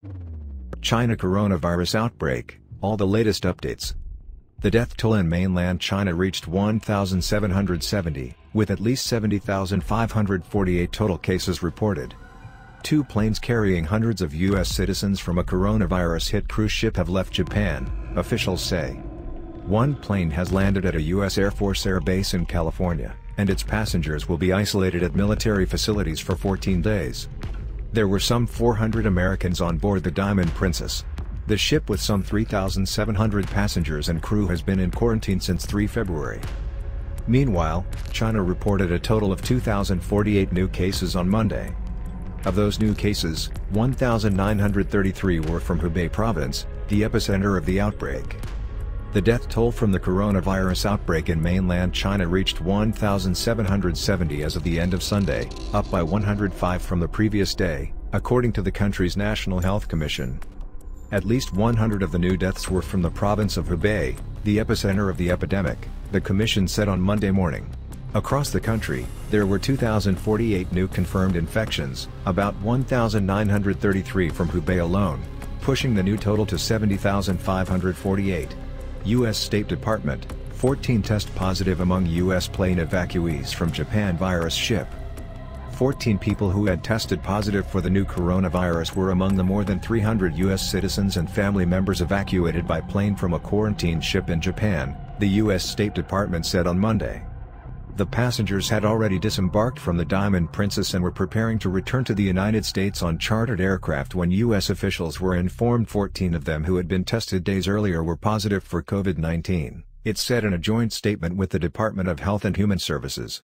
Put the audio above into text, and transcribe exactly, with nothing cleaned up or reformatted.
China coronavirus outbreak, all the latest updates. The death toll in mainland China reached one thousand seven hundred seventy, with at least seventy thousand five hundred forty-eight total cases reported. Two planes carrying hundreds of U S citizens from a coronavirus-hit cruise ship have left Japan, officials say. One plane has landed at a U S Air Force air base in California, and its passengers will be isolated at military facilities for fourteen days. There were some four hundred Americans on board the Diamond Princess. The ship with some three thousand seven hundred passengers and crew has been in quarantine since the third of February. Meanwhile, China reported a total of two thousand forty-eight new cases on Monday. Of those new cases, one thousand nine hundred thirty-three were from Hubei province, the epicenter of the outbreak. The death toll from the coronavirus outbreak in mainland China reached one thousand seven hundred seventy as of the end of Sunday, up by one hundred five from the previous day, according to the country's National Health Commission. At least one hundred of the new deaths were from the province of Hubei, the epicenter of the epidemic, the commission said on Monday morning. Across the country, there were two thousand forty-eight new confirmed infections, about one thousand nine hundred thirty-three from Hubei alone, pushing the new total to seventy thousand five hundred forty-eight. U S State Department, fourteen test positive among U S plane evacuees from Japan virus ship. fourteen people who had tested positive for the new coronavirus were among the more than three hundred U S citizens and family members evacuated by plane from a quarantine ship in Japan, the U S State Department said on Monday. The passengers had already disembarked from the Diamond Princess and were preparing to return to the United States on chartered aircraft when U S officials were informed fourteen of them who had been tested days earlier were positive for COVID nineteen, it said in a joint statement with the Department of Health and Human Services.